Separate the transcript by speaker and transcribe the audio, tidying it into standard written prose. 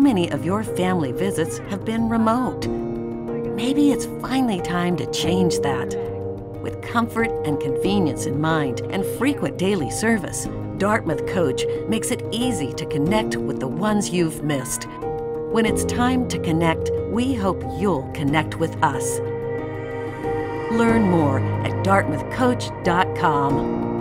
Speaker 1: many of your family visits have been remote. Maybe it's finally time to change that. With comfort and convenience in mind and frequent daily service, Dartmouth Coach makes it easy to connect with the ones you've missed. When it's time to connect, we hope you'll connect with us. Learn more at dartmouthcoach.com.